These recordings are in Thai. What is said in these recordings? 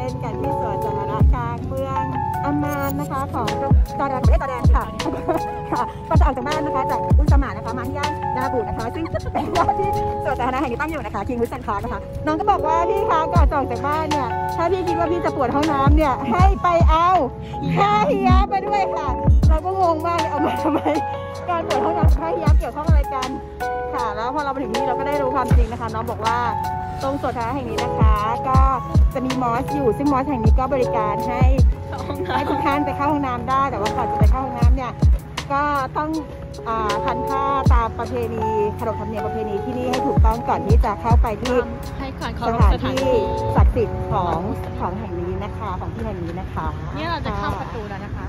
ล่นกันที่สวนสาธารณะกลางเมืองอัมมานนะคะของจอร์แดนประเทศจอร์แดนค่ะก็จะออกจากบ้านนะคะจากอุสมานะคะมาที่ย่านดาบูนะคะซึ่งเป็นย่านที่สวนสาธารณะแห่งนี้ตั้งอยู่นะคะคิงวิสเซนพาร์คนะคะน้องก็บอกว่าพี่คะก่อนออกจากบ้านเนี่ยถ้าพี่คิดว่าพี่จะปวดห้องน้ำเนี่ยให้ไปเอาผ้าฮิญาบมาด้วยค่ะเราก็งงมากเลยเอามาทำไมการปวดห้องน้ำกับผ้าฮิญาบเกี่ยวข้องอะไรกันค่ะแล้วพอเราไปถึงนี่เราก็ได้รู้ความจริงนะคะน้องบอกว่าตรงสวนสาธารณะแห่งนี้นะคะก็จะมีมอสอยู่ซึ่งมอสแห่งนี้ก็บริการให้ทุกท่านไปเข้าห้องน้ำได้แต่ว่าก่อนจะไปเข้าห้องน้ำเนี่ยก็ต้องทานผ้าตามประเพณีขนบธรรมเนียมประเพณีที่นี่ให้ถูกต้องก่อนที่จะเข้าไปที่สถานที่ศักดิ์สิทธิ์ของแห่งนี้นะคะของที่แห่งนี้นะคะนี่เราจะเข้าประตูแล้วนะคะ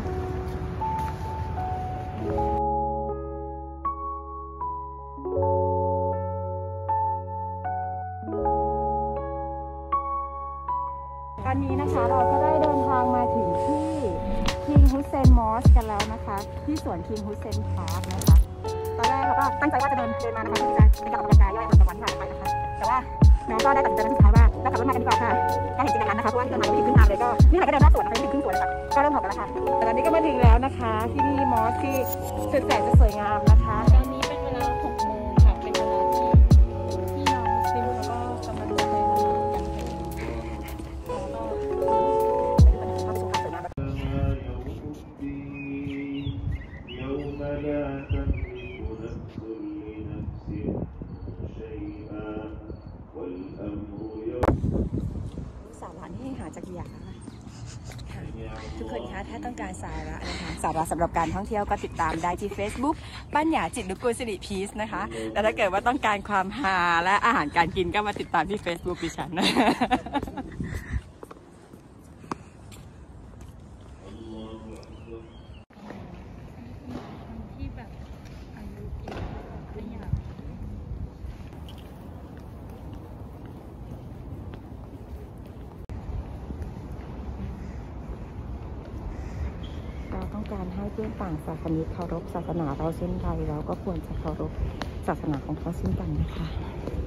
ตอนนี้นะคะเราก็ได้เดินทางมาถึงที่คิงฮุสเซนมอสกันแล้วนะคะที่สวนคิงฮุสเซนพาร์คนะคะตอนแรกเราก็ตั้งใจว่าจะเดินมานะคะเพื่อที่จะเป็นการออกกำลังกายย่อยประจำวันที่ผ่านไปนะคะแต่ว่าน้องก็ได้ตัดสินใจสุดท้ายว่าเราขับรถมากันดีกว่าค่ะก็เห็นจริงดังนั้นนะคะเพราะว่าเดินมาไม่ถึงครึ่งทางเลยก็นี่แหละก็เดินรอบสวนนะคะไม่ถึงครึ่งสวนเลยค่ะก็เริ่มหอบกันแล้วค่ะแต่ตอนนี้ก็มาถึงแล้วนะคะที่นี่มอสที่สุดแสนจะสวยงามนะคะตอนนี้เป็นเวลา6 โมงค่ะเป็นเวลาที่น้องซิลแล้วก็กำลังจะไปทำกันสาระนี่หาจากยาทุกคนคะถ้าต้องการสาระนะคะสาระสำหรับการท่องเที่ยวก็ติดตามได้ที่ Facebook ปัญญาจิตนุกูลสิริพีซนะคะแต่ถ้าเกิดว่าต้องการความฮาและอาหารการกินก็มาติดตามที่ Facebook ดิฉันนะต้องการให้เพื่อนต่างศาสนิกเคารพศาสนาเราเช่นไรเราก็ควรจะเคารพศาสนาของเขาเช่นกันนะคะ